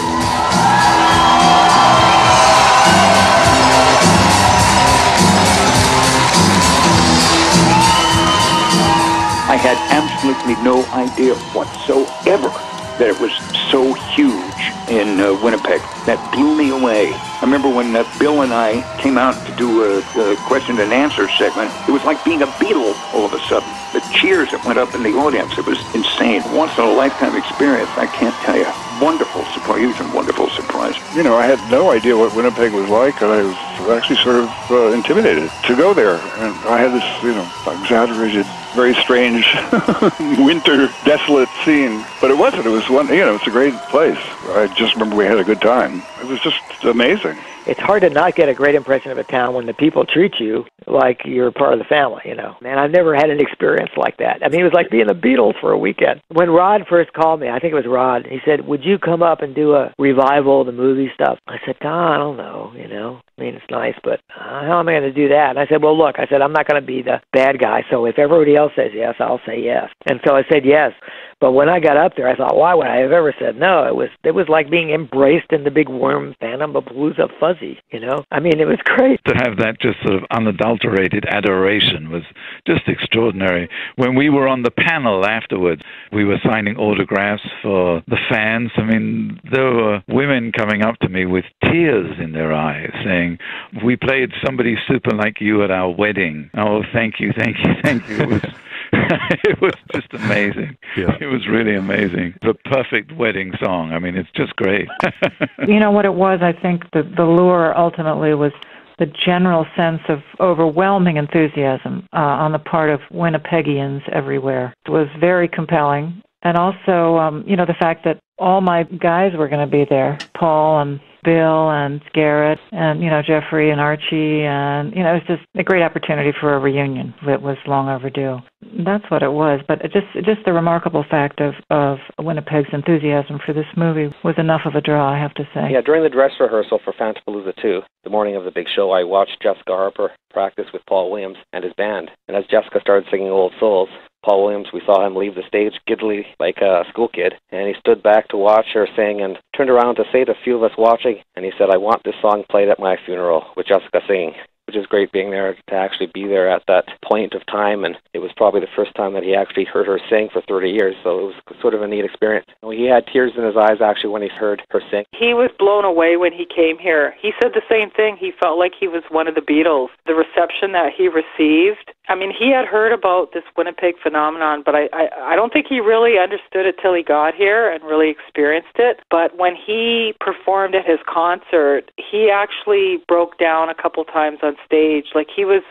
Speaker 16: I had absolutely no idea whatsoever that it was so huge in Winnipeg. That blew me away. I remember when Bill and I came out to do a question and answer segment, it was like being a Beatle all of a sudden. The cheers that went up in the audience, it was insane. Once in a lifetime experience, I can't tell you. Wonderful surprise, huge and wonderful surprise.
Speaker 17: You know, I had no idea what Winnipeg was like, and I was actually sort of intimidated to go there. And I had this, exaggerated, very strange winter, desolate scene. But it wasn't. It was it's a great place. I just remember we had a good time. It was just amazing.
Speaker 21: It's hard to not get a great impression of a town when the people treat you like you're part of the family, Man, I've never had an experience like that. I mean, it was like being the Beatles for a weekend. When Rod first called me, I think it was Rod, he said, would you come up and do a revival of the movie stuff? I said, I don't know, I mean, it's nice, but how am I going to do that? And I said, well, look, I'm not going to be the bad guy, so if everybody else says yes, I'll say yes. And so I said yes. But when I got up there, I thought, why would I have ever said no? It was like being embraced in the big warm Phantom Palooza fuzzy, I mean, it was great.
Speaker 22: To have that just sort of unadulterated adoration was just extraordinary. When we were on the panel afterwards, we were signing autographs for the fans. I mean, there were women coming up to me with tears in their eyes saying, we played Somebody Super Like You at our wedding. Oh, thank you, thank you, thank you. It was it was just amazing. Yeah. It was really amazing. The perfect wedding song. I mean, it's just great.
Speaker 9: What it was, I think the lure ultimately was the general sense of overwhelming enthusiasm on the part of Winnipegians everywhere. It was very compelling. And also, the fact that all my guys were going to be there, Paul and Bill and Garrett and, Jeffrey and Archie, and, it was just a great opportunity for a reunion that was long overdue. That's what it was. But just the remarkable fact of Winnipeg's enthusiasm for this movie was enough of a draw, I have to say.
Speaker 4: Yeah, during the dress rehearsal for Phantom Palooza 2, the morning of the big show, I watched Jessica Harper practice with Paul Williams and his band. And as Jessica started singing Old Souls, Paul Williams, we saw him leave the stage giddily like a school kid, and he stood back to watch her sing and turned around to say to a few of us watching, and he said, I want this song played at my funeral with Jessica singing, which is great being there to actually be there at that point of time, and it was probably the first time that he actually heard her sing for 30 years, so it was sort of a neat experience. He had tears in his eyes actually when he heard her sing.
Speaker 11: He was blown away when he came here. He said the same thing. He felt like he was one of the Beatles. The reception that he received, I mean, he had heard about this Winnipeg phenomenon, but I don't think he really understood it till he got here and really experienced it. But when he performed at his concert, he actually broke down a couple times on stage. Like he was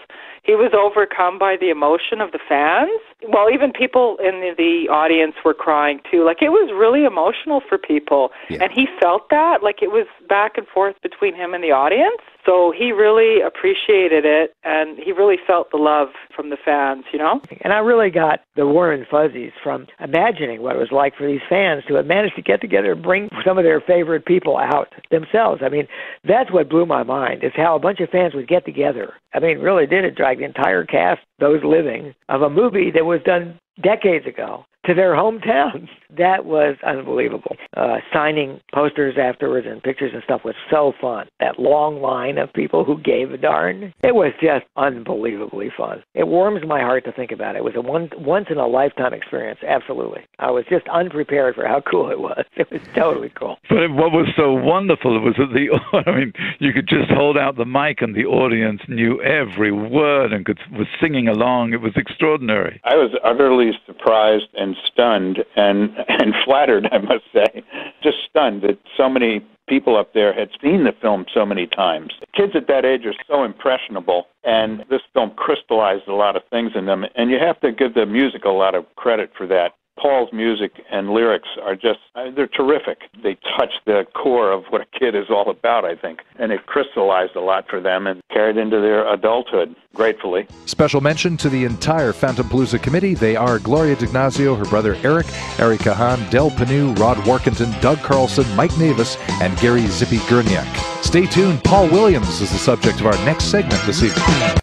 Speaker 11: overcome by the emotion of the fans. Well, even people in the audience were crying too. Like it was really emotional for people. Yeah. And he felt that, like it was back and forth between him and the audience. So he really appreciated it, and he really felt the love from the fans,
Speaker 21: And I really got the warm and fuzzies from imagining what it was like for these fans to have managed to get together and bring some of their favorite people out themselves. I mean, that's what blew my mind, is how a bunch of fans would get together. I mean, really did it drag the entire cast, those living, of a movie that was done decades ago to their hometowns. That was unbelievable. Signing posters afterwards and pictures and stuff was so fun. That long line of people who gave a darn. It was just unbelievably fun. It warms my heart to think about it. It was a once-in-a-lifetime experience, absolutely. I was just unprepared for how cool it was. It was totally cool.
Speaker 22: But what was so wonderful was that you could just hold out the mic and the audience knew every word and was singing along. It was extraordinary.
Speaker 17: I was utterly surprised and stunned and flattered, I must say. Just stunned that so many people up there had seen the film so many times. Kids at that age are so impressionable, and this film crystallized a lot of things in them, and you have to give the music a lot of credit for that. Paul's music and lyrics are just, they're terrific. They touch the core of what a kid is all about, I think. And it crystallized a lot for them and carried into their adulthood, gratefully.
Speaker 13: Special mention to the entire Fantampalooza committee. They are Gloria DiGnazio, her brother Eric, Ari Kahan, Del Panu, Rod Warkentin, Doug Carlson, Mike Navis, and Gary Zippy Gurniak. Stay tuned. Paul Williams is the subject of our next segment this evening.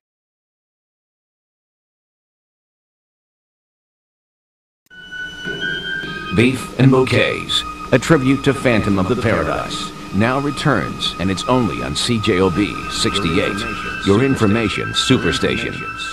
Speaker 1: Beef and Bouquets, a tribute to Phantom of the Paradise, now returns, and it's only on CJOB 68, your information superstation.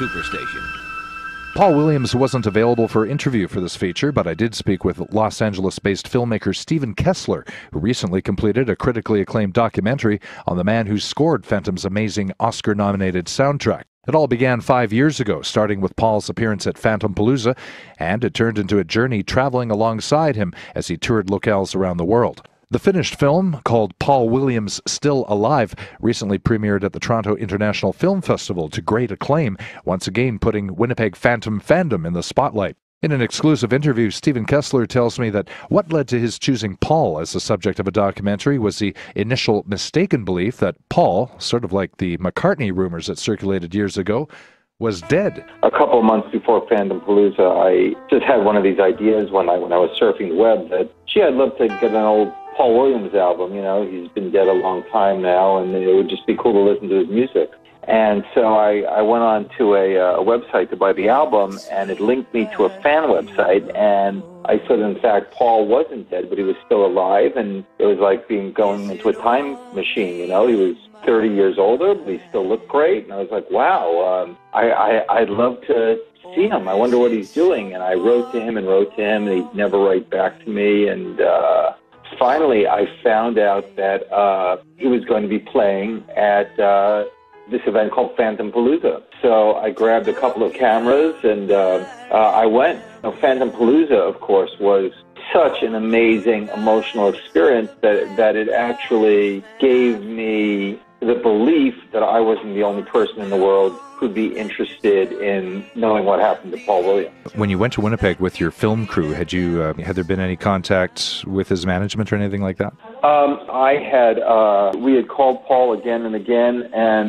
Speaker 13: Paul Williams wasn't available for interview for this feature, but I did speak with Los Angeles-based filmmaker Stephen Kessler, who recently completed a critically acclaimed documentary on the man who scored Phantom's amazing Oscar-nominated soundtrack. It all began 5 years ago, starting with Paul's appearance at Fantampalooza, and it turned into a journey traveling alongside him as he toured locales around the world. The finished film, called Paul Williams Still Alive, recently premiered at the Toronto International Film Festival to great acclaim, once again putting Winnipeg Phantom fandom in the spotlight. In an exclusive interview, Stephen Kessler tells me that what led to his choosing Paul as the subject of a documentary was the initial mistaken belief that Paul, sort of like the McCartney rumors that circulated years ago, was dead.
Speaker 4: A couple of months before Fantampalooza, I just had one of these ideas when I was surfing the web that, gee, I'd love to get an old Paul Williams album. You know, he's been dead a long time now, and it would just be cool to listen to his music. And so I went on to a website to buy the album, and it linked me to a fan website, and I said, in fact, Paul wasn't dead, but he was still alive, and it was like going into a time machine, you know. He was 30 years older, but he still looked great, and I was like, wow, I'd love to see him. I wonder what he's doing. And I wrote to him, and he'd never write back to me, and finally I found out that he was going to be playing at this event called Fantampalooza. So I grabbed a couple of cameras and I went. Now, Fantampalooza, of course, was such an amazing emotional experience that it actually gave me the belief that I wasn't the only person in the world who'd be interested in knowing what happened to Paul Williams.
Speaker 13: When you went to Winnipeg with your film crew, had there been any contact with his management or anything like that?
Speaker 4: We had called Paul again and again,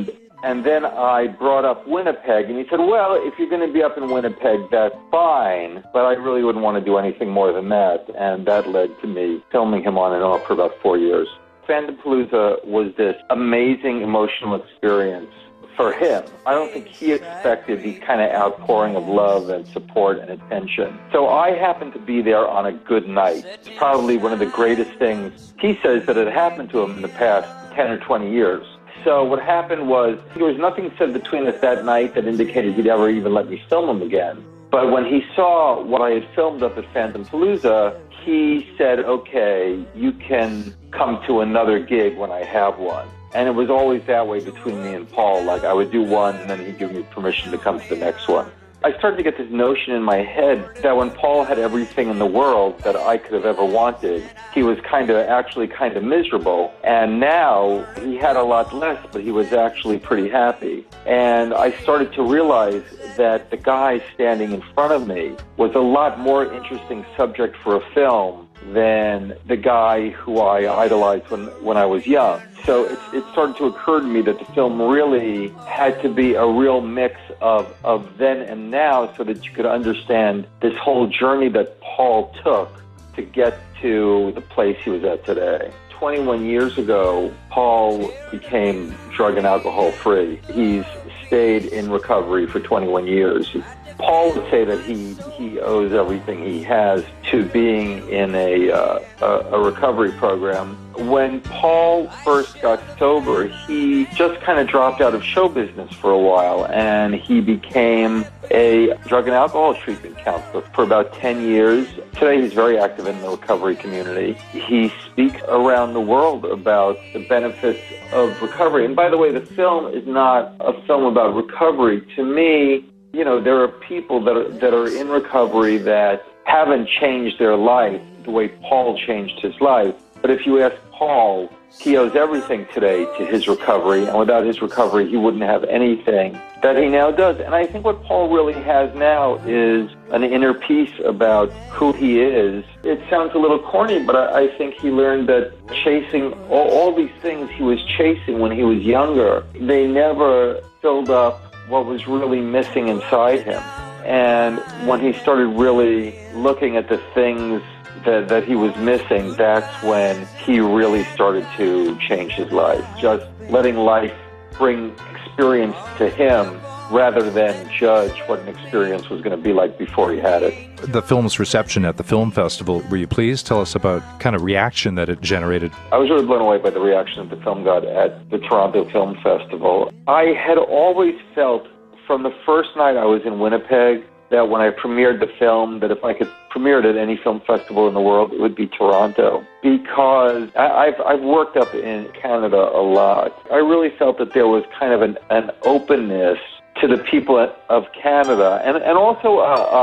Speaker 4: and then I brought up Winnipeg, and he said, well, if you're going to be up in Winnipeg, that's fine, but I really wouldn't want to do anything more than that, and that led to me filming him on and off for about 4 years. Fantampalooza was this amazing emotional experience for him. I don't think he expected the kind of outpouring of love and support and attention. So I happened to be there on a good night. It's probably one of the greatest things he says that had happened to him in the past 10 or 20 years. So what happened was, there was nothing said between us that night that indicated he'd ever even let me film him again. But when he saw what I had filmed up at Fantampalooza, he said, okay, you can come to another gig when I have one. And it was always that way between me and Paul. Like, I would do one, and then he'd give me permission to come to the next one. I started to get this notion in my head that when Paul had everything in the world that I could have ever wanted, he was actually kind of miserable. And now he had a lot less, but he was actually pretty happy. And I started to realize that the guy standing in front of me was a lot more interesting subject for a film than the guy who I idolized when I was young. So it started to occur to me that the film really had to be a real mix of then and now, so that you could understand this whole journey that Paul took to get to the place he was at today. 21 years ago, Paul became drug and alcohol free. He's stayed in recovery for 21 years. Paul would say that he owes everything he has to being in a recovery program. When Paul first got sober, he just kind of dropped out of show business for a while, and he became a drug and alcohol treatment counselor for about 10 years. Today he's very active in the recovery community. He speaks around the world about the benefits of recovery. And by the way, the film is not a film about recovery. To me, you know, there are people that are in recovery that haven't changed their life the way Paul changed his life. But if you ask Paul,
Speaker 17: he owes everything today to his recovery, and without his recovery, he wouldn't have anything that he now does. And I think what Paul really has now is an inner peace about who he is. It sounds a little corny, but I think he learned that chasing all these things he was chasing when he was younger, they never filled up what was really missing inside him. And when he started really looking at the things that he was missing, that's when he really started to change his life. Just letting life bring experience to him rather than judge what an experience was going to be like before he had it.
Speaker 13: The film's reception at the film festival, were you pleased? Tell us about kind of reaction that it generated.
Speaker 17: I was really blown away by the reaction that the film got at the Toronto Film Festival. I had always felt from the first night I was in Winnipeg that when I premiered the film, that if I could premiere it at any film festival in the world, it would be Toronto. Because I've worked up in Canada a lot. I really felt that there was kind of an openness to the people of Canada, and also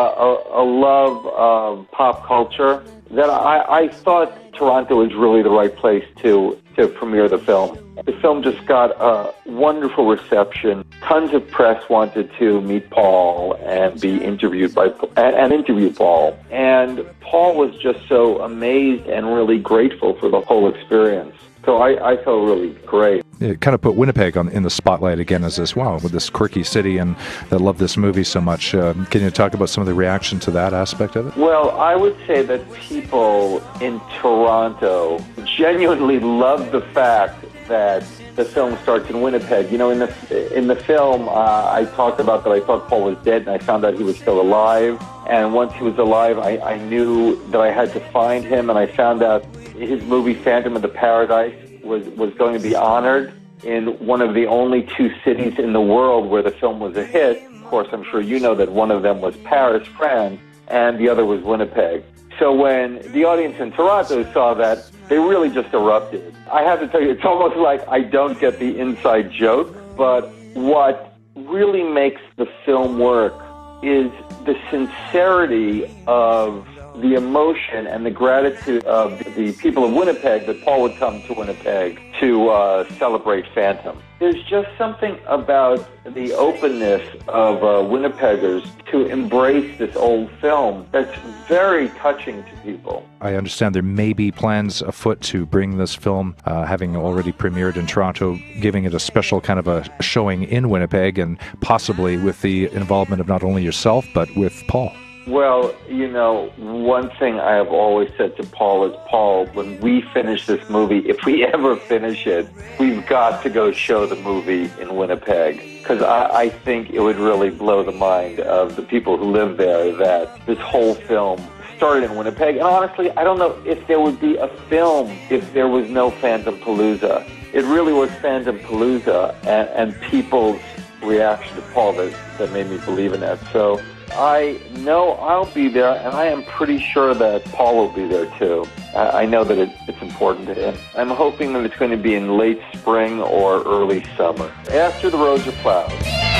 Speaker 17: a love of pop culture, that I thought Toronto was really the right place to premiere the film. The film just got a wonderful reception. Tons of press wanted to meet Paul and be interviewed and interview Paul. And Paul was just so amazed and really grateful for the whole experience. So I felt really great.
Speaker 13: It kind of put Winnipeg in the spotlight again as this, wow, with this quirky city and that love this movie so much. Can you talk about some of the reaction to that aspect of it?
Speaker 17: Well, I would say that people in Toronto genuinely love the fact that the film starts in Winnipeg. You know, in the film, I talked about that I thought Paul was dead, and I found out he was still alive. And once he was alive, I knew that I had to find him, and I found out his movie Phantom of the Paradise was going to be honored in one of the only two cities in the world where the film was a hit. Of course, I'm sure you know that one of them was Paris, France, and the other was Winnipeg. So when the audience in Toronto saw that, they really just erupted. I have to tell you, it's almost like I don't get the inside joke, but what really makes the film work is the sincerity of the emotion and the gratitude of the people of Winnipeg that Paul would come to Winnipeg to celebrate Phantom. There's just something about the openness of Winnipeggers to embrace this old film that's very touching to people.
Speaker 13: I understand there may be plans afoot to bring this film, having already premiered in Toronto, giving it a special kind of a showing in Winnipeg, and possibly with the involvement of not only yourself, but with Paul.
Speaker 17: Well, you know, one thing I have always said to Paul is, Paul, when we finish this movie, if we ever finish it, we've got to go show the movie in Winnipeg. Because I think it would really blow the mind of the people who live there that this whole film started in Winnipeg. And honestly, I don't know if there would be a film if there was no Phantom Palooza. It really was Phantom Palooza and people's reaction to Paul that made me believe in that. So I know I'll be there, and I am pretty sure that Paul will be there too. I know that it's important to him. I'm hoping that it's going to be in late spring or early summer, after the roads are plowed.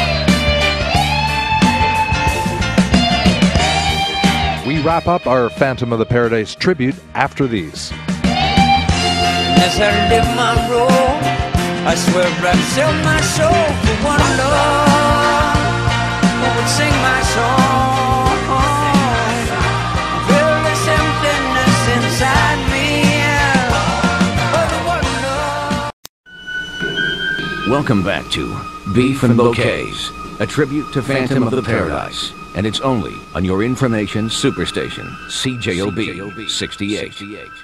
Speaker 13: We wrap up our Phantom of the Paradise tribute after these.
Speaker 20: As I live my role, I swear I'd sell my soul for one love who would sing my song. Feel this emptiness inside me.
Speaker 1: Welcome back to Beef and Bouquets, a tribute to Phantom of the Paradise. And it's only on your information superstation, CJOB 68.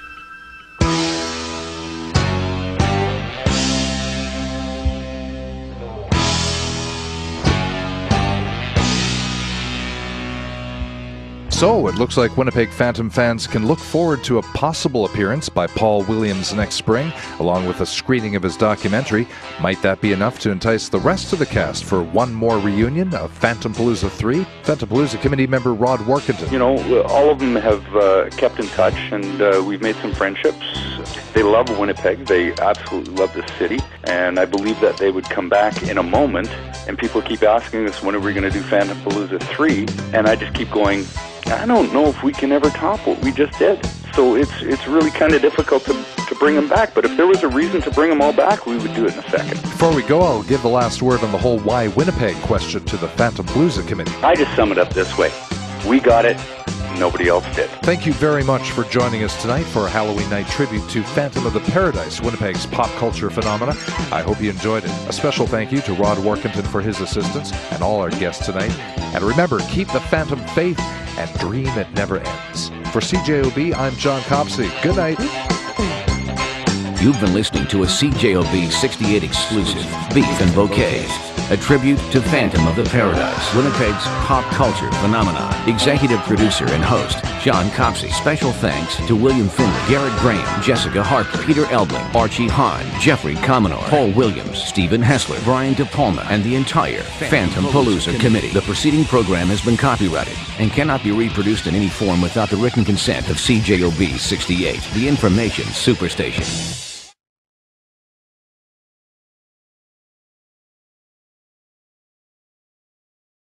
Speaker 13: So, it looks like Winnipeg Phantom fans can look forward to a possible appearance by Paul Williams next spring, along with a screening of his documentary. Might that be enough to entice the rest of the cast for one more reunion of Phantom Palooza 3? Phantom Palooza committee member Rod Workington.
Speaker 17: You know, all of them have kept in touch, and we've made some friendships. They love Winnipeg. They absolutely love the city, and I believe that they would come back in a moment. And people keep asking us, when are we going to do Phantom Palooza 3? And I just keep going, I don't know if we can ever top what we just did. So it's really kind of difficult to bring them back, but if there was a reason to bring them all back, we would do it in a second.
Speaker 13: Before we go, I'll give the last word on the whole Why Winnipeg question to the Phantom Palooza Committee.
Speaker 17: I just sum it up this way. We got it. Nobody else did.
Speaker 13: Thank you very much for joining us tonight for a Halloween night tribute to Phantom of the Paradise, Winnipeg's pop culture phenomena. I hope you enjoyed it. A special thank you to Rod Workington for his assistance and all our guests tonight. And remember, keep the Phantom faith and dream it never ends. For CJOB, I'm John Copsey. Good night.
Speaker 1: You've been listening to a CJOB 68 exclusive, Beef and Bouquets, a tribute to Phantom of the Paradise, Winnipeg's pop culture phenomenon. Executive producer and host, John Copsey. Special thanks to William Finley, Garrett Graham, Jessica Harper, Peter Eldling, Archie Hahn, Jeffrey Commodore, Paul Williams, Stephen Hessler, Brian De Palma, and the entire Phantom Palooza Committee. The preceding program has been copyrighted and cannot be reproduced in any form without the written consent of CJOB 68, the Information Superstation.